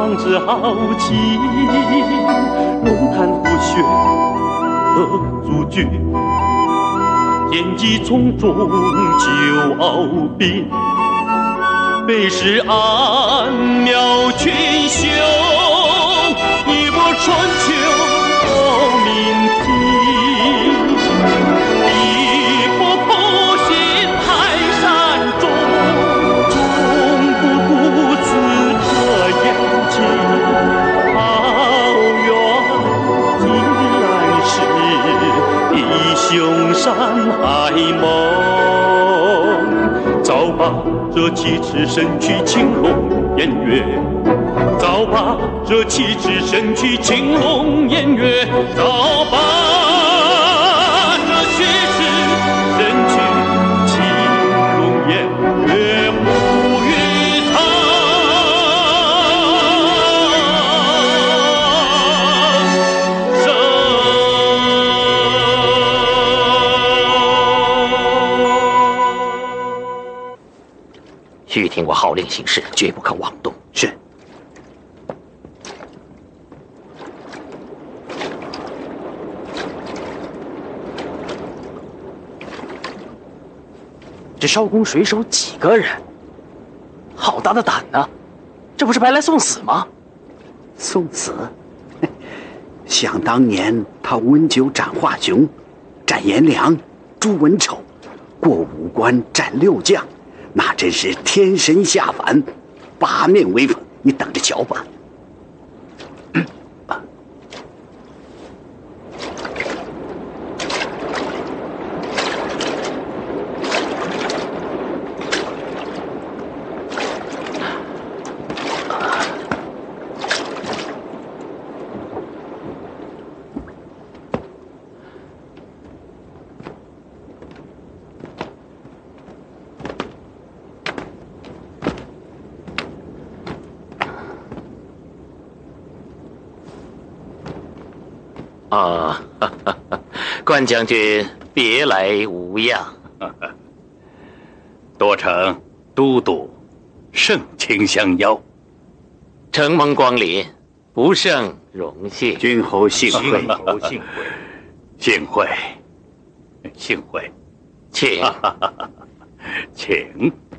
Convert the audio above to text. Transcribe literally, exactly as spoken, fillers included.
壮志豪情，龙潭虎穴何足惧？天机从中就奥兵，北时安妙群雄，一波春秋明平，一波破心泰山中，终不顾此刻眼睛。好远今来是比雄山还猛，早把这七尺身躯青龙偃月，早把这七尺身躯青龙偃月，早把这七尺身躯青龙偃月护于苍生。 须听我号令行事，绝不可妄动。 是。 这烧宫水手几个人？好大的胆呢！这不是白来送死吗？ 送死？想当年他温酒斩华雄，斩颜良，诛文丑，过五关斩六将，那真是天神下凡，八面威风，你等着瞧吧。 啊，哈哈哈！关将军别来无恙。 多承都督盛情相邀， 承蒙光临，不胜荣幸。 君侯幸会， 君侯幸会，幸会，幸会， 请， 请。